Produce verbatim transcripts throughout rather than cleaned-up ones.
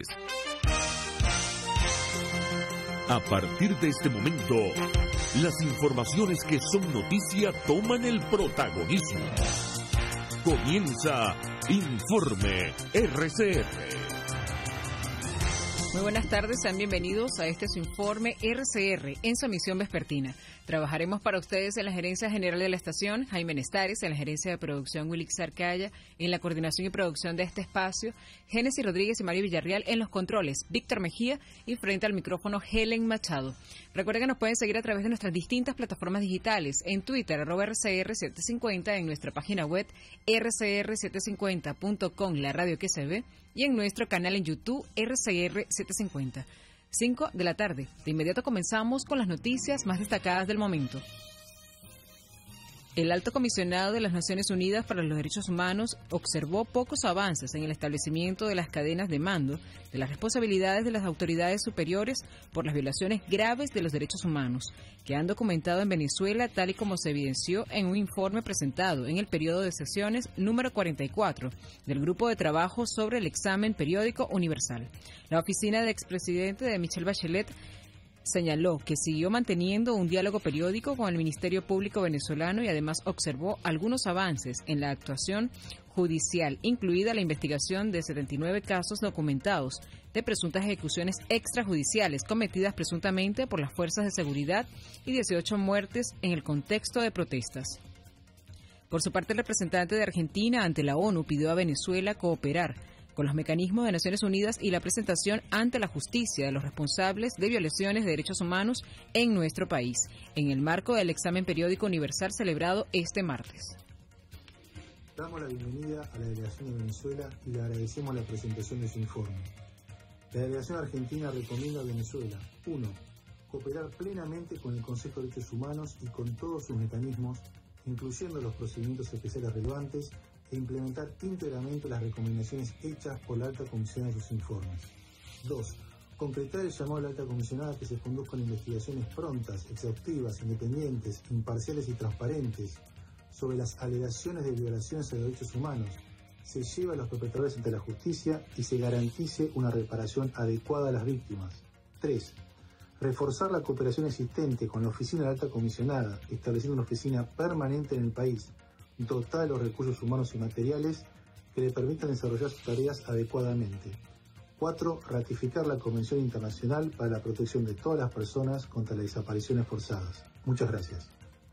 A partir de este momento, las informaciones que son noticia toman el protagonismo. Comienza Informe R C R. Muy buenas tardes, sean bienvenidos a este su informe R C R en su emisión vespertina. Trabajaremos para ustedes en la gerencia general de la estación, Jaime Nestares, en la gerencia de producción, Wilix Arcaya, en la coordinación y producción de este espacio, Génesis Rodríguez y Mario Villarreal en los controles, Víctor Mejía y frente al micrófono, Helen Machado. Recuerden que nos pueden seguir a través de nuestras distintas plataformas digitales, en Twitter, arroba R C R setecientos cincuenta, en nuestra página web, R C R setecientos cincuenta punto com, la radio que se ve, y en nuestro canal en YouTube, R C R setecientos cincuenta. cinco de la tarde. De inmediato comenzamos con las noticias más destacadas del momento. El Alto Comisionado de las Naciones Unidas para los Derechos Humanos observó pocos avances en el establecimiento de las cadenas de mando de las responsabilidades de las autoridades superiores por las violaciones graves de los derechos humanos que han documentado en Venezuela, tal y como se evidenció en un informe presentado en el periodo de sesiones número cuarenta y cuatro del Grupo de Trabajo sobre el Examen Periódico Universal. La oficina del expresidente de Michelle Bachelet señaló que siguió manteniendo un diálogo periódico con el Ministerio Público venezolano y además observó algunos avances en la actuación judicial, incluida la investigación de setenta y nueve casos documentados de presuntas ejecuciones extrajudiciales cometidas presuntamente por las fuerzas de seguridad y dieciocho muertes en el contexto de protestas. Por su parte, el representante de Argentina ante la ONU pidió a Venezuela cooperar con los mecanismos de Naciones Unidas y la presentación ante la justicia de los responsables de violaciones de derechos humanos en nuestro país, en el marco del examen periódico universal celebrado este martes. Damos la bienvenida a la delegación de Venezuela y le agradecemos la presentación de su informe. La delegación argentina recomienda a Venezuela, uno, cooperar plenamente con el Consejo de Derechos Humanos y con todos sus mecanismos, incluyendo los procedimientos especiales relevantes, e implementar íntegramente las recomendaciones hechas por la alta comisión en sus informes. dos. Concretar el llamado a la alta comisionada que se conduzcan investigaciones prontas, exhaustivas, independientes, imparciales y transparentes sobre las alegaciones de violaciones a los derechos humanos, se lleve a los perpetradores ante la justicia y se garantice una reparación adecuada a las víctimas. tres. Reforzar la cooperación existente con la oficina de la alta comisionada, estableciendo una oficina permanente en el país, dotar de los recursos humanos y materiales que le permitan desarrollar sus tareas adecuadamente. cuatro. Ratificar la Convención Internacional para la Protección de todas las personas contra las desapariciones forzadas. Muchas gracias.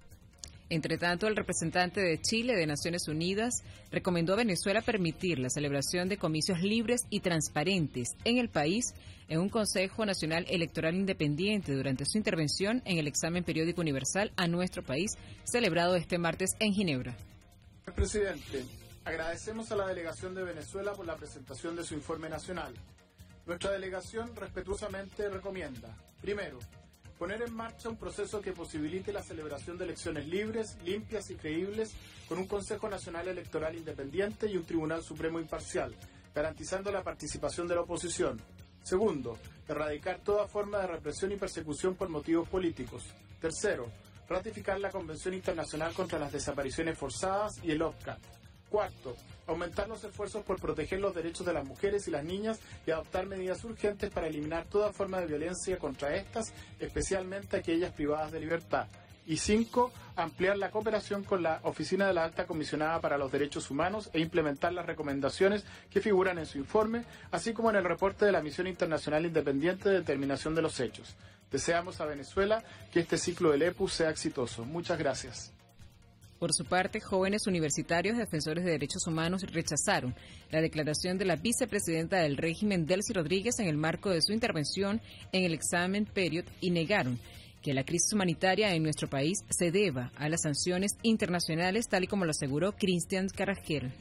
Entre tanto, el representante de Chile de Naciones Unidas recomendó a Venezuela permitir la celebración de comicios libres y transparentes en el país en un Consejo Nacional Electoral Independiente durante su intervención en el examen periódico universal a nuestro país, celebrado este martes en Ginebra. Presidente, agradecemos a la delegación de Venezuela por la presentación de su informe nacional. Nuestra delegación respetuosamente recomienda, primero, poner en marcha un proceso que posibilite la celebración de elecciones libres, limpias y creíbles con un Consejo Nacional Electoral Independiente y un Tribunal Supremo imparcial, garantizando la participación de la oposición. Segundo, erradicar toda forma de represión y persecución por motivos políticos. Tercero, ratificar la Convención Internacional contra las Desapariciones Forzadas y el O P C A T. Cuarto, aumentar los esfuerzos por proteger los derechos de las mujeres y las niñas y adoptar medidas urgentes para eliminar toda forma de violencia contra estas, especialmente aquellas privadas de libertad. Y cinco, ampliar la cooperación con la Oficina de la Alta Comisionada para los Derechos Humanos e implementar las recomendaciones que figuran en su informe, así como en el reporte de la Misión Internacional Independiente de Determinación de los Hechos. Deseamos a Venezuela que este ciclo del E P U sea exitoso. Muchas gracias. Por su parte, jóvenes universitarios defensores de derechos humanos rechazaron la declaración de la vicepresidenta del régimen, Delcy Rodríguez, en el marco de su intervención en el examen period y negaron que la crisis humanitaria en nuestro país se deba a las sanciones internacionales, tal y como lo aseguró Cristian Carrasquel.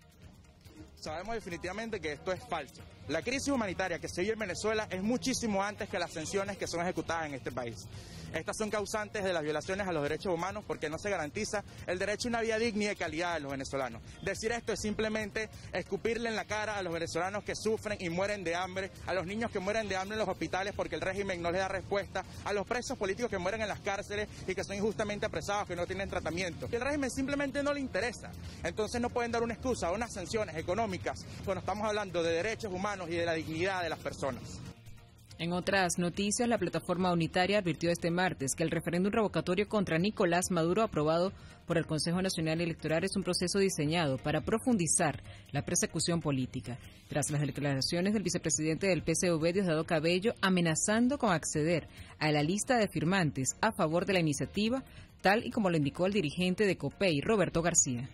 Sabemos definitivamente que esto es falso. La crisis humanitaria que se vive en Venezuela es muchísimo antes que las sanciones que son ejecutadas en este país. Estas son causantes de las violaciones a los derechos humanos porque no se garantiza el derecho a una vida digna y de calidad de los venezolanos. Decir esto es simplemente escupirle en la cara a los venezolanos que sufren y mueren de hambre, a los niños que mueren de hambre en los hospitales porque el régimen no les da respuesta, a los presos políticos que mueren en las cárceles y que son injustamente apresados, que no tienen tratamiento. Y el régimen simplemente no le interesa. Entonces no pueden dar una excusa a unas sanciones económicas cuando estamos hablando de derechos humanos, humanos y de la dignidad de las personas. En otras noticias, la plataforma unitaria advirtió este martes que el referéndum revocatorio contra Nicolás Maduro aprobado por el Consejo Nacional Electoral es un proceso diseñado para profundizar la persecución política, tras las declaraciones del vicepresidente del P S V, Diosdado Cabello, amenazando con acceder a la lista de firmantes a favor de la iniciativa, tal y como lo indicó el dirigente de COPEI, Roberto García.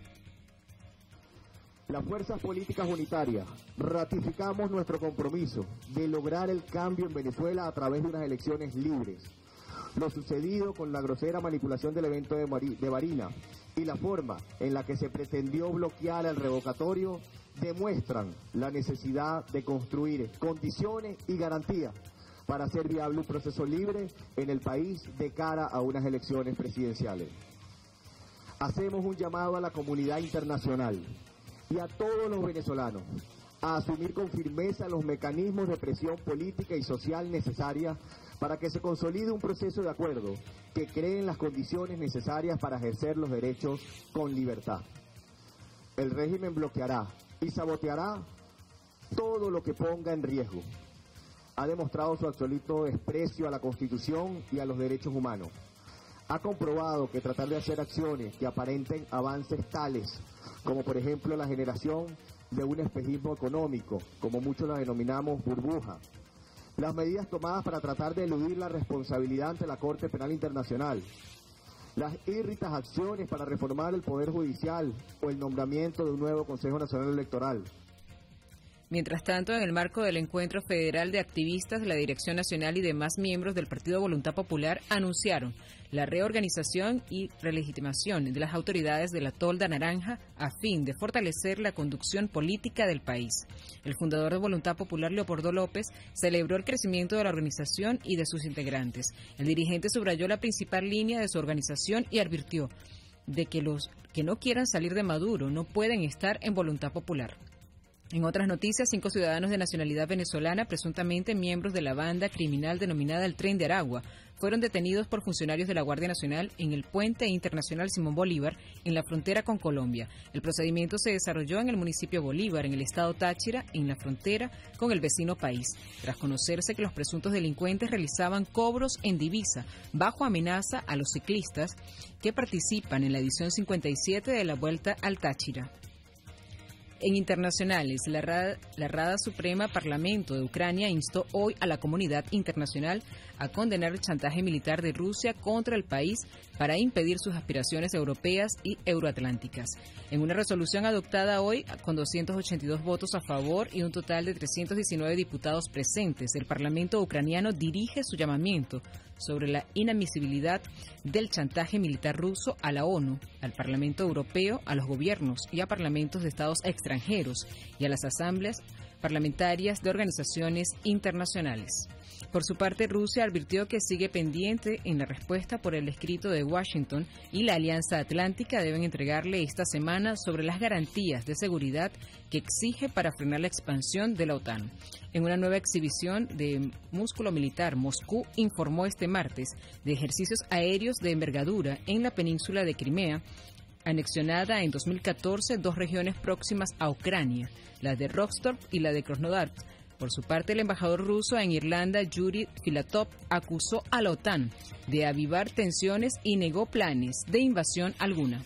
Las fuerzas políticas unitarias ratificamos nuestro compromiso de lograr el cambio en Venezuela a través de unas elecciones libres. Lo sucedido con la grosera manipulación del evento de, Mari, de Barinas y la forma en la que se pretendió bloquear el revocatorio demuestran la necesidad de construir condiciones y garantías para hacer viable un proceso libre en el país de cara a unas elecciones presidenciales. Hacemos un llamado a la comunidad internacional y a todos los venezolanos a asumir con firmeza los mecanismos de presión política y social necesarias para que se consolide un proceso de acuerdo que cree las condiciones necesarias para ejercer los derechos con libertad. El régimen bloqueará y saboteará todo lo que ponga en riesgo. Ha demostrado su absoluto desprecio a la Constitución y a los derechos humanos. Ha comprobado que tratar de hacer acciones que aparenten avances tales, como por ejemplo la generación de un espejismo económico, como muchos la denominamos burbuja, las medidas tomadas para tratar de eludir la responsabilidad ante la Corte Penal Internacional, las írritas acciones para reformar el Poder Judicial o el nombramiento de un nuevo Consejo Nacional Electoral. Mientras tanto, en el marco del encuentro federal de activistas de la Dirección Nacional y demás miembros del Partido Voluntad Popular anunciaron la reorganización y relegitimación de las autoridades de la Tolda Naranja a fin de fortalecer la conducción política del país. El fundador de Voluntad Popular, Leopoldo López, celebró el crecimiento de la organización y de sus integrantes. El dirigente subrayó la principal línea de su organización y advirtió de que los que no quieran salir de Maduro no pueden estar en Voluntad Popular. En otras noticias, cinco ciudadanos de nacionalidad venezolana, presuntamente miembros de la banda criminal denominada el Tren de Aragua, fueron detenidos por funcionarios de la Guardia Nacional en el Puente Internacional Simón Bolívar, en la frontera con Colombia. El procedimiento se desarrolló en el municipio Bolívar, en el estado Táchira, en la frontera con el vecino país, tras conocerse que los presuntos delincuentes realizaban cobros en divisa, bajo amenaza a los ciclistas que participan en la edición cincuenta y siete de la Vuelta al Táchira. En internacionales, la Rada, la Rada Suprema Parlamento de Ucrania instó hoy a la comunidad internacional a condenar el chantaje militar de Rusia contra el país para impedir sus aspiraciones europeas y euroatlánticas. En una resolución adoptada hoy con doscientos ochenta y dos votos a favor y un total de trescientos diecinueve diputados presentes, el Parlamento ucraniano dirige su llamamiento sobre la inadmisibilidad del chantaje militar ruso a la ONU, al Parlamento Europeo, a los gobiernos y a parlamentos de estados extranjeros y a las asambleas parlamentarias de organizaciones internacionales. Por su parte, Rusia advirtió que sigue pendiente en la respuesta por el escrito de Washington y la Alianza Atlántica deben entregarle esta semana sobre las garantías de seguridad que exige para frenar la expansión de la OTAN. En una nueva exhibición de músculo militar, Moscú informó este martes de ejercicios aéreos de envergadura en la península de Crimea, anexionada en dos mil catorce dos regiones próximas a Ucrania, la de Rostov y la de Krasnodar. Por su parte, el embajador ruso en Irlanda, Yuri Filatov, acusó a la OTAN de avivar tensiones y negó planes de invasión alguna.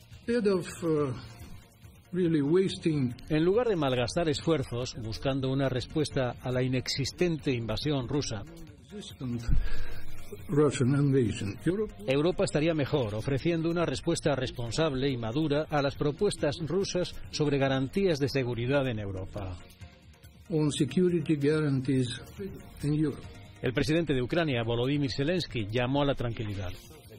En lugar de malgastar esfuerzos buscando una respuesta a la inexistente invasión rusa, Europa estaría mejor ofreciendo una respuesta responsable y madura a las propuestas rusas sobre garantías de seguridad en Europa. El presidente de Ucrania, Volodymyr Zelensky, llamó a la tranquilidad.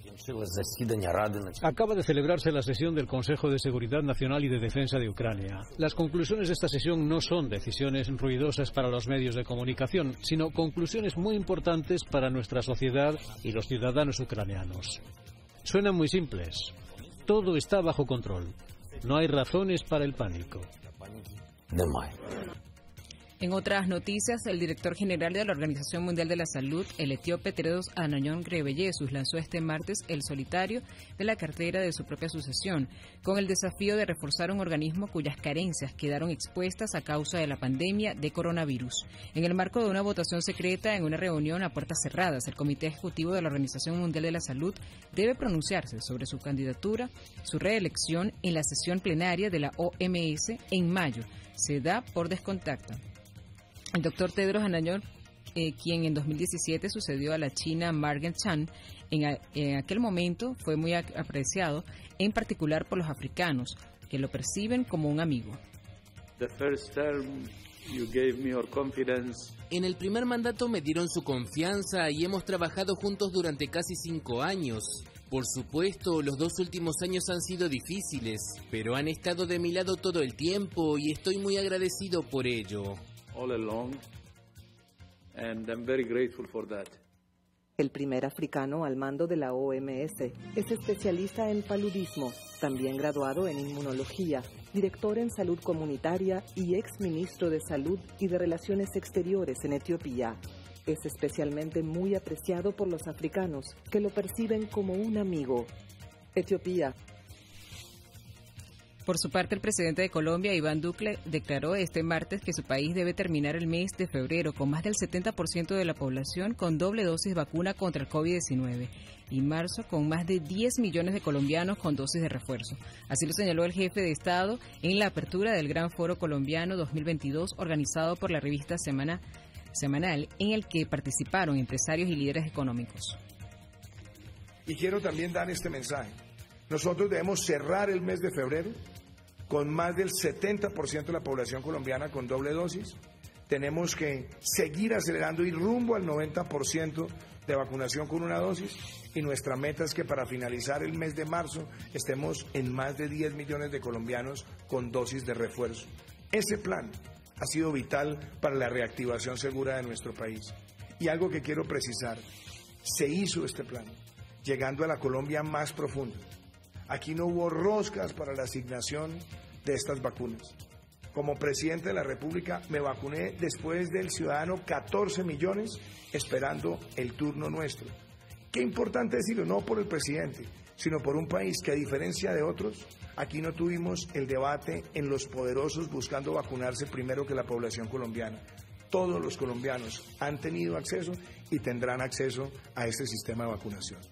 Acaba de celebrarse la sesión del Consejo de Seguridad Nacional y de Defensa de Ucrania. Las conclusiones de esta sesión no son decisiones ruidosas para los medios de comunicación, sino conclusiones muy importantes para nuestra sociedad y los ciudadanos ucranianos. Suenan muy simples. Todo está bajo control. No hay razones para el pánico. En otras noticias, el director general de la Organización Mundial de la Salud, el etíope Tedros Adhanom Ghebreyesus, lanzó este martes el solitario de la cartera de su propia sucesión, con el desafío de reforzar un organismo cuyas carencias quedaron expuestas a causa de la pandemia de coronavirus. En el marco de una votación secreta en una reunión a puertas cerradas, el Comité Ejecutivo de la Organización Mundial de la Salud debe pronunciarse sobre su candidatura, su reelección en la sesión plenaria de la O M S en mayo. Se da por descontacto. El doctor Tedros Adhanom, eh, quien en dos mil diecisiete sucedió a la china Margaret Chan, en, a, en aquel momento fue muy apreciado, en particular por los africanos, que lo perciben como un amigo. The first term you gave me your confidence. En el primer mandato me dieron su confianza y hemos trabajado juntos durante casi cinco años. Por supuesto, los dos últimos años han sido difíciles, pero han estado de mi lado todo el tiempo y estoy muy agradecido por ello. All along, and I'm very grateful for that. El primer africano al mando de la O M S es especialista en paludismo, también graduado en inmunología, director en salud comunitaria y exministro de Salud y de Relaciones Exteriores en Etiopía. Es especialmente muy apreciado por los africanos, que lo perciben como un amigo. Etiopía. Por su parte, el presidente de Colombia, Iván Duque, declaró este martes que su país debe terminar el mes de febrero con más del setenta por ciento de la población con doble dosis vacuna contra el COVID diecinueve y marzo con más de diez millones de colombianos con dosis de refuerzo. Así lo señaló el jefe de Estado en la apertura del Gran Foro Colombiano dos mil veintidós organizado por la revista Semana, Semanal, en el que participaron empresarios y líderes económicos. Y quiero también dar este mensaje. Nosotros debemos cerrar el mes de febrero con más del setenta por ciento de la población colombiana con doble dosis. Tenemos que seguir acelerando y rumbo al noventa por ciento de vacunación con una dosis. Y nuestra meta es que para finalizar el mes de marzo estemos en más de diez millones de colombianos con dosis de refuerzo. Ese plan ha sido vital para la reactivación segura de nuestro país. Y algo que quiero precisar, se hizo este plan, llegando a la Colombia más profunda. Aquí no hubo roscas para la asignación de estas vacunas. Como presidente de la República me vacuné después del ciudadano catorce millones esperando el turno nuestro. Qué importante decirlo, no por el presidente, sino por un país que a diferencia de otros, aquí no tuvimos el debate en los poderosos buscando vacunarse primero que la población colombiana. Todos los colombianos han tenido acceso y tendrán acceso a este sistema de vacunación.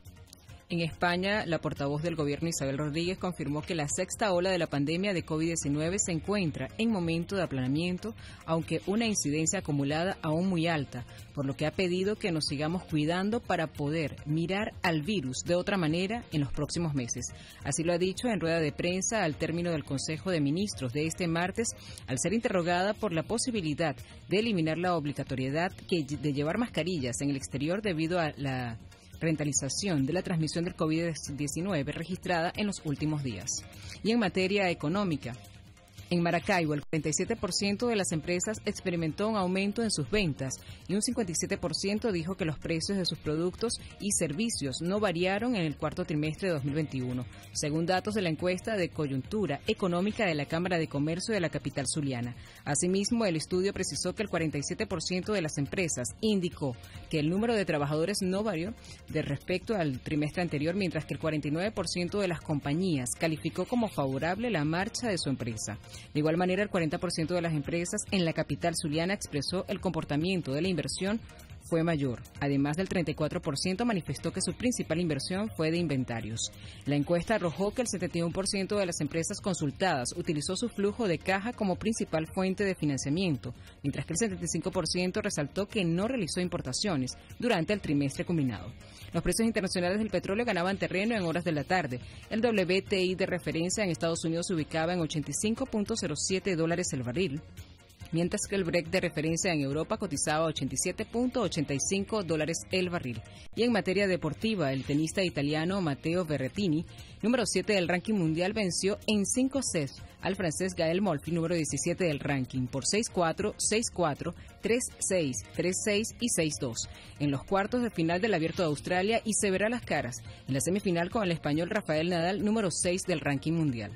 En España, la portavoz del gobierno Isabel Rodríguez confirmó que la sexta ola de la pandemia de COVID diecinueve se encuentra en momento de aplanamiento, aunque una incidencia acumulada aún muy alta, por lo que ha pedido que nos sigamos cuidando para poder mirar al virus de otra manera en los próximos meses. Así lo ha dicho en rueda de prensa al término del Consejo de Ministros de este martes, al ser interrogada por la posibilidad de eliminar la obligatoriedad de llevar mascarillas en el exterior debido a la rentalización de la transmisión del COVID diecinueve registrada en los últimos días. Y en materia económica, en Maracaibo, el cuarenta y siete por ciento de las empresas experimentó un aumento en sus ventas y un cincuenta y siete por ciento dijo que los precios de sus productos y servicios no variaron en el cuarto trimestre de dos mil veintiuno, según datos de la encuesta de coyuntura económica de la Cámara de Comercio de la capital zuliana. Asimismo, el estudio precisó que el cuarenta y siete por ciento de las empresas indicó que el número de trabajadores no varió de respecto al trimestre anterior, mientras que el cuarenta y nueve por ciento de las compañías calificó como favorable la marcha de su empresa. De igual manera, el cuarenta por ciento de las empresas en la capital zuliana expresó el comportamiento de la inversión fue mayor. Además del treinta y cuatro por ciento manifestó que su principal inversión fue de inventarios. La encuesta arrojó que el setenta y uno por ciento de las empresas consultadas utilizó su flujo de caja como principal fuente de financiamiento, mientras que el setenta y cinco por ciento resaltó que no realizó importaciones durante el trimestre combinado. Los precios internacionales del petróleo ganaban terreno en horas de la tarde. El W T I de referencia en Estados Unidos se ubicaba en ochenta y cinco punto cero siete dólares el barril, mientras que el Brent de referencia en Europa cotizaba ochenta y siete punto ochenta y cinco dólares el barril. Y en materia deportiva, el tenista italiano Matteo Berrettini, número siete del ranking mundial, venció en cinco sets al francés Gael Monfils, número diecisiete del ranking, por seis cuatro, seis cuatro, tres seis, tres seis y seis dos en los cuartos de final del Abierto de Australia, y se verá las caras en la semifinal con el español Rafael Nadal, número seis del ranking mundial.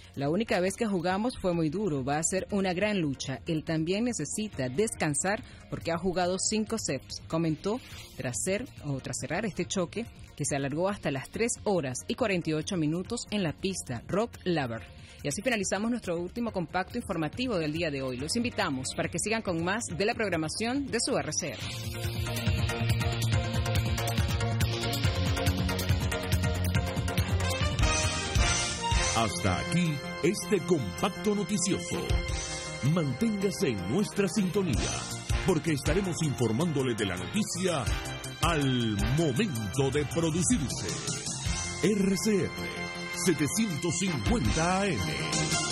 La única vez que jugamos fue muy duro, va a ser una gran lucha. Él también necesita descansar porque ha jugado cinco sets, comentó tras, ser, o tras cerrar este choque que se alargó hasta las tres horas y cuarenta y ocho minutos en la pista Rod Laver. Y así finalizamos nuestro último compacto informativo del día de hoy. Los invitamos para que sigan con más de la programación de su R C R. Hasta aquí este compacto noticioso. Manténgase en nuestra sintonía, porque estaremos informándole de la noticia al momento de producirse. R C R setecientos cincuenta A M.